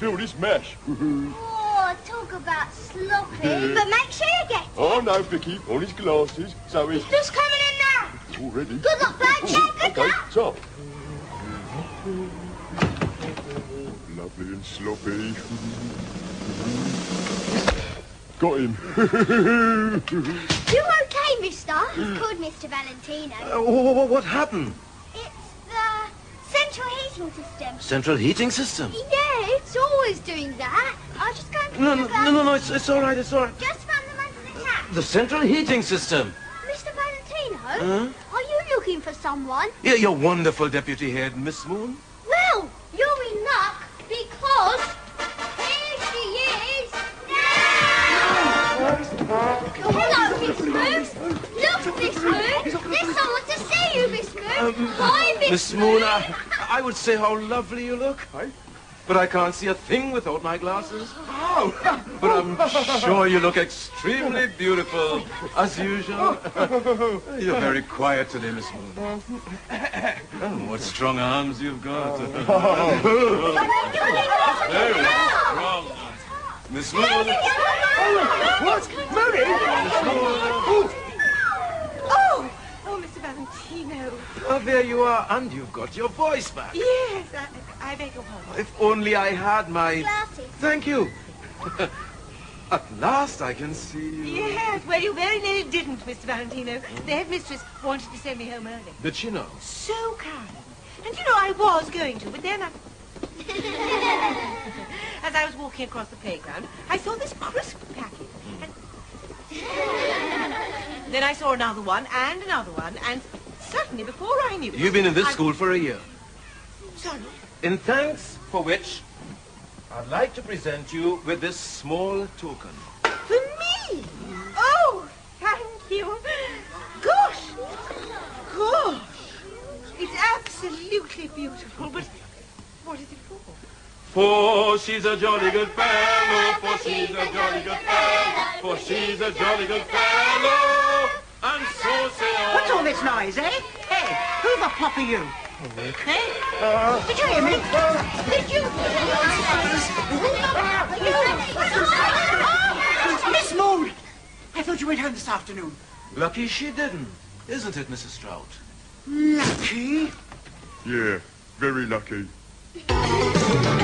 spill this mash. Oh, talk about sloppy. But make sure you get it. Oh, no, Vicky, on his glasses, so he's... Just coming in now. Already? Good luck, Bodger. Good luck. So. Lovely and sloppy. Got him. You okay, mister? He's called Mr. Valentino. What happened? It's the central heating system. Central heating system? Yeah, it's always doing that. I was just going to... No, it's all right, it's all right. Just found them under the tap. The central heating system. Mr. Valentino? Are you looking for someone? Yeah, you're wonderful, Deputy Head, Miss Moon. Well, you're in luck because here she is. Hello, Miss Moon. Look, Miss Moon. There's someone to see you, Miss Moon. Hi, Miss Moon, I would say how lovely you look. But I can't see a thing without my glasses. Oh. But I'm sure you look extremely beautiful, as usual. You're very quiet today, Miss Moon. Oh, what strong arms you've got. Very strong. Miss Moon. What? Mary? Oh, Mr. Valentino. Oh, there you are, and you've got your voice back. Yes, I beg your pardon. If only I had my... Glasses. Thank you. At last I can see you. Yes, well, you very nearly didn't, Mr. Valentino. The headmistress wanted to send me home early. Did she know? So kind. And you know, I was going to, but then as I was walking across the playground, I saw this crisp packet. And then I saw another one, and suddenly, before I knew it... You've been in this school for a year. Sorry? In thanks for which, I'd like to present you with this small token. For me? Oh, thank you. Gosh. It's absolutely beautiful, but what is it for? For she's a jolly good fellow, for she's a jolly good fellow, for she's a jolly good fellow, and so say all. What's all this noise, eh? Hey, who the pop are you? Hey? Did you hear me? Did you? Miss Moon! I thought you went home this afternoon. Lucky she didn't, isn't it, Mrs. Strout? Lucky? Yeah, very lucky.